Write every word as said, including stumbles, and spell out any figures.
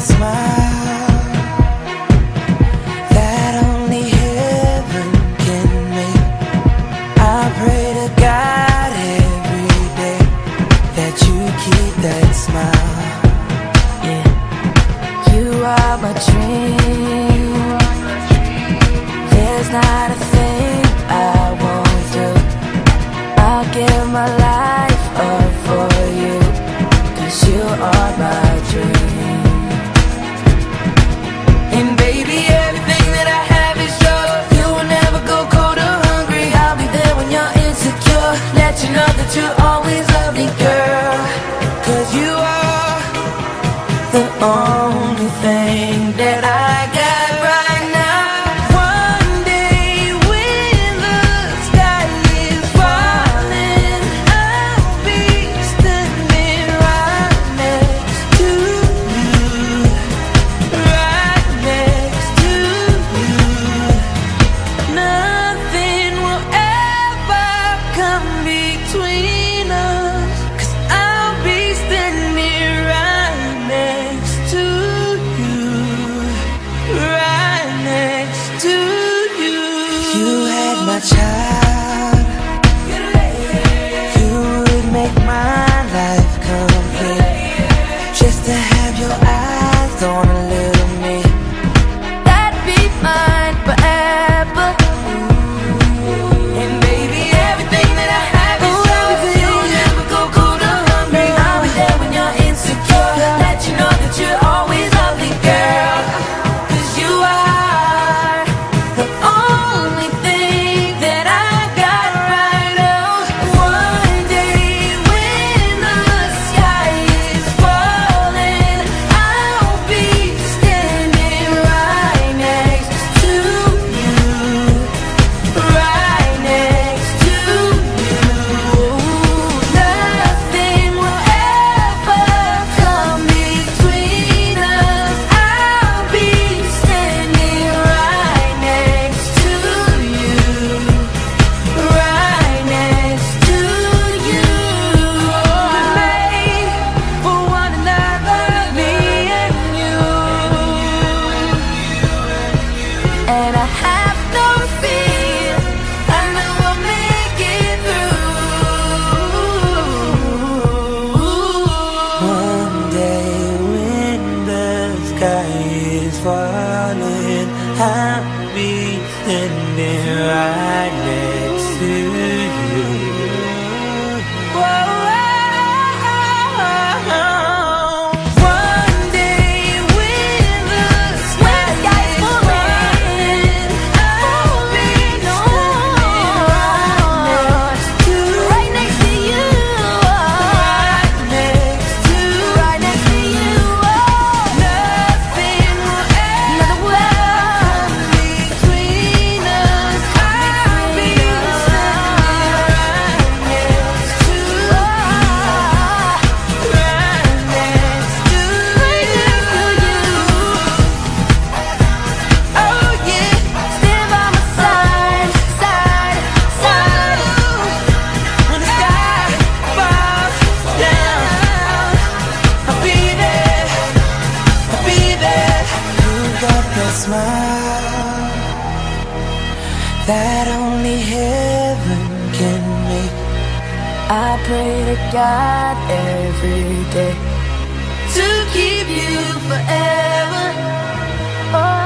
smile that only heaven can make. I pray to God every day that you keep that smile. Yeah, you are my dream. There's not a thing I won't do. I'll give my life up for you, 'cause you are my dream. And baby, everything that I have is yours. You will never go cold or hungry. I'll be there when you're insecure. Let you know that you're always lovely, girl. 'Cause you are the only thing that I got right now. One day when the sky is falling, I'll be standing right next to you, right next to you. Nothing will ever come between us, 'cause I'll be standing right next to you, right next to you. You had my child, you would make my life complete. Just to have your eyes on a little me, that'd be mine forever. And baby, everything that I have is yours. You'll never go cold or hungry. I'll be there when you're insecure. Let you know that you're always lovely, girl. 'Cause you are the only thing that I got right now. One day when the sky is falling, I'll be standing right next to you, right next to you. Nothing will ever come between us. I'll be standing right next to you, right next to you. We're made for one another, me and you. And I have no fear, I know I'll make it through. One day when the sky is falling, I'll be standing right next to you. Whoa. One day when the sky is falling, I'll be standing right next to you, right next to you, right next to you. Nothing will ever come between us. I'll be standing right next to you, right next to you. Oh yeah, stand by my side, side, side. When the sky falls down, I'll be there, I'll be there. You got that smile that only heaven can make. I pray to God every day to keep you forever. Oh,